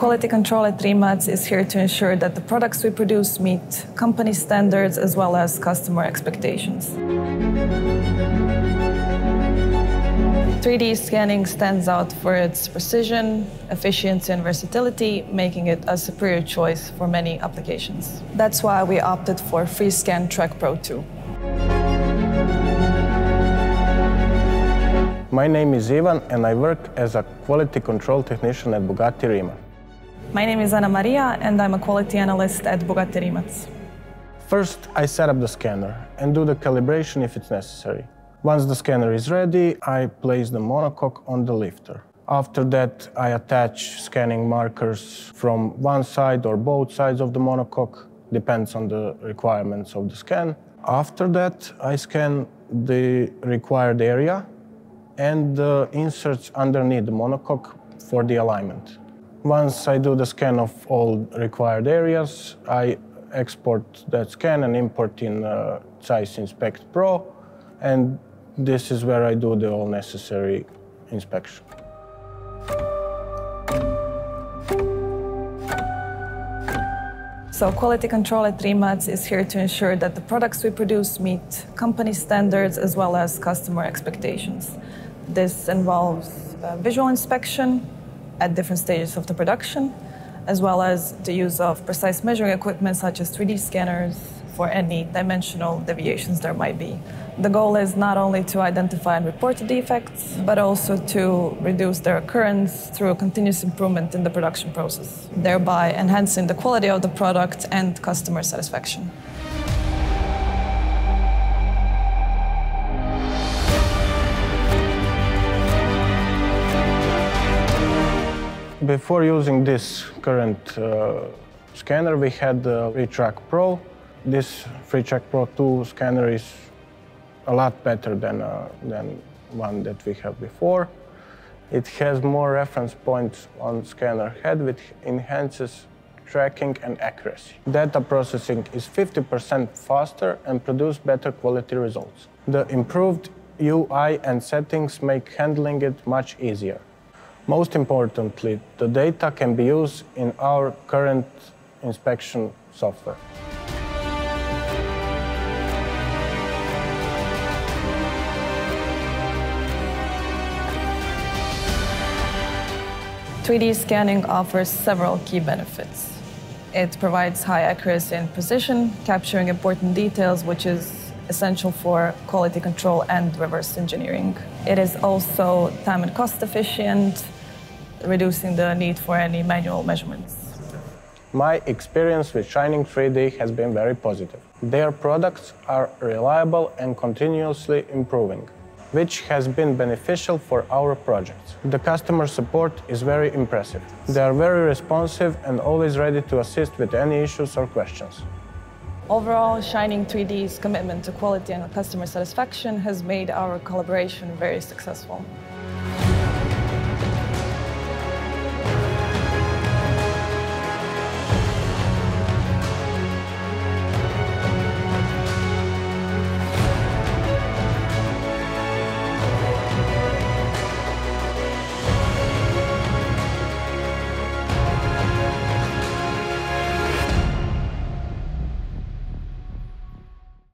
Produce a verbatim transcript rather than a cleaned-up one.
Quality control at Rimac is here to ensure that the products we produce meet company standards as well as customer expectations. three D scanning stands out for its precision, efficiency, and versatility, making it a superior choice for many applications. That's why we opted for FreeScan Trak Pro two. My name is Ivan and I work as a quality control technician at Bugatti-Rimac. My name is Ana Maria and I'm a quality analyst at Bugatti-Rimac. First, I set up the scanner and do the calibration if it's necessary. Once the scanner is ready, I place the monocoque on the lifter. After that, I attach scanning markers from one side or both sides of the monocoque, depends on the requirements of the scan. After that, I scan the required area and the inserts underneath the monocoque for the alignment. Once I do the scan of all required areas, I export that scan and import in uh, Zeiss Inspect Pro, and this is where I do the all necessary inspection. So quality control at Rimac is here to ensure that the products we produce meet company standards as well as customer expectations. This involves uh, visual inspection at different stages of the production, as well as the use of precise measuring equipment such as three D scanners for any dimensional deviations there might be. The goal is not only to identify and report the defects, but also to reduce their occurrence through a continuous improvement in the production process, thereby enhancing the quality of the product and customer satisfaction. Before using this current uh, scanner, we had the Trak Pro. This FreeScan Pro two scanner is a lot better than, uh, than one that we have before. It has more reference points on scanner head, which enhances tracking and accuracy. Data processing is fifty percent faster and produces better quality results. The improved U I and settings make handling it much easier. Most importantly, the data can be used in our current inspection software. three D scanning offers several key benefits. It provides high accuracy and precision, capturing important details, which is essential for quality control and reverse engineering. It is also time and cost efficient, reducing the need for any manual measurements. My experience with Shining three D has been very positive. Their products are reliable and continuously improving, which has been beneficial for our projects. The customer support is very impressive. They are very responsive and always ready to assist with any issues or questions. Overall, Shining three D's commitment to quality and customer satisfaction has made our collaboration very successful.